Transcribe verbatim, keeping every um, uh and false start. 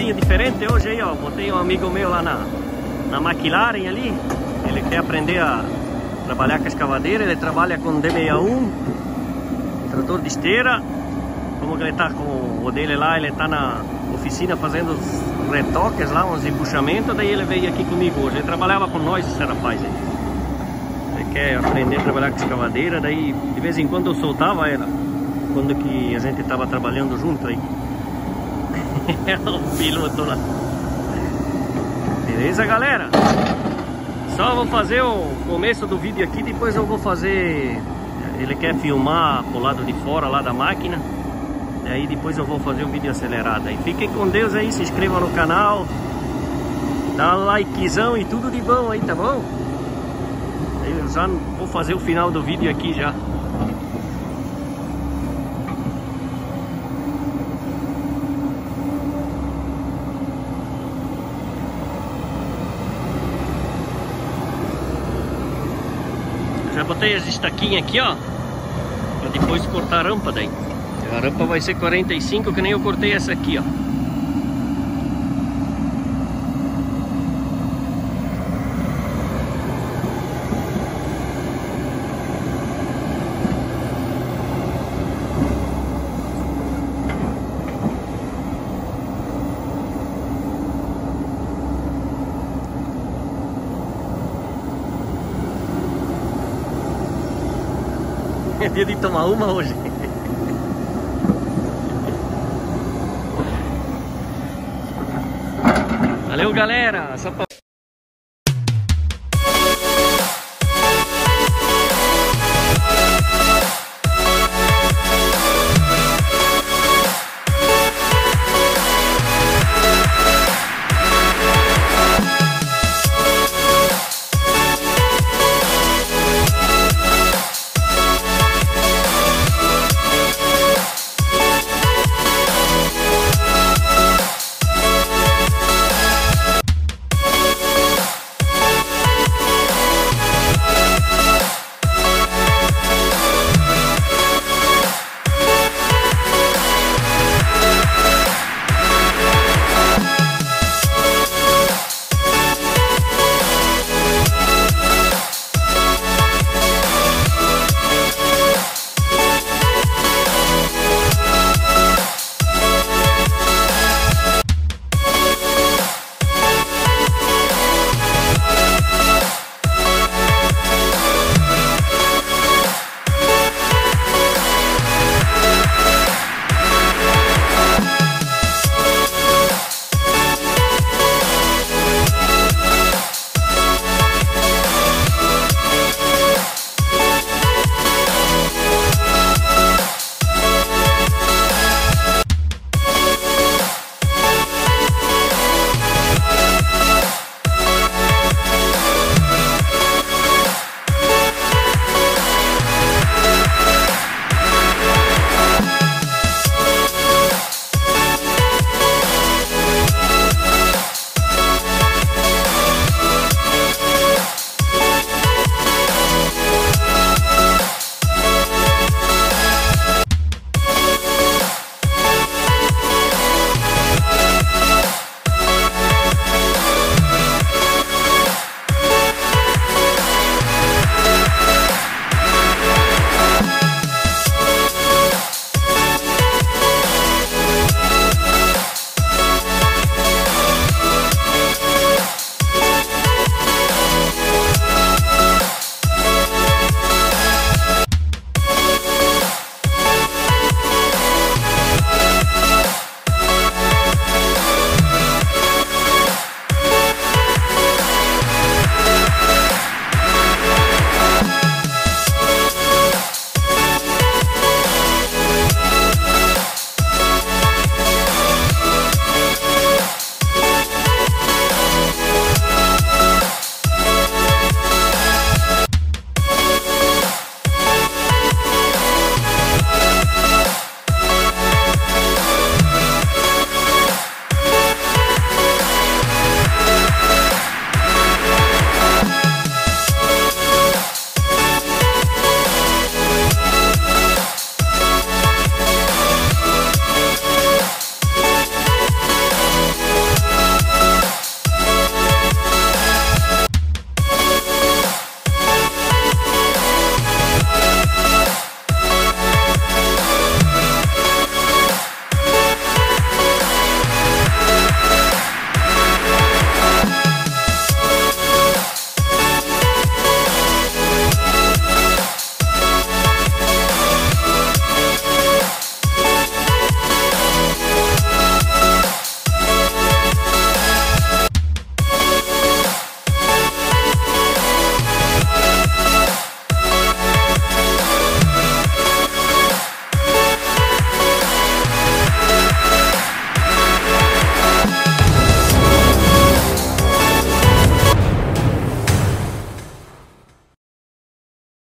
videozinho diferente hoje aí, ó. Botei um amigo meu lá na, na McLaren ali. Ele quer aprender a trabalhar com a escavadeira. Ele trabalha com D sessenta e um, trator de esteira. Como que ele tá com o dele lá, ele tá na oficina fazendo os retoques lá, uns embuchamentos. Daí ele veio aqui comigo hoje. Ele trabalhava com nós, esse rapaz aí. Ele quer aprender a trabalhar com escavadeira. Daí de vez em quando eu soltava ela, quando que a gente tava trabalhando junto aí. O piloto lá. Beleza, galera? Só vou fazer o começo do vídeo aqui, depois eu vou fazer... Ele quer filmar pro lado de fora lá da máquina. E aí depois eu vou fazer um vídeo acelerado aí. Fiquem com Deus aí, se inscrevam no canal. Dá um likezão e tudo de bom aí, tá bom? Eu já vou fazer o final do vídeo aqui já. Já botei as estaquinhas aqui, ó, pra depois cortar a rampa daí. A rampa vai ser quarenta e cinco, que nem eu cortei essa aqui, ó. É dia de tomar uma hoje. Valeu, galera. Só pra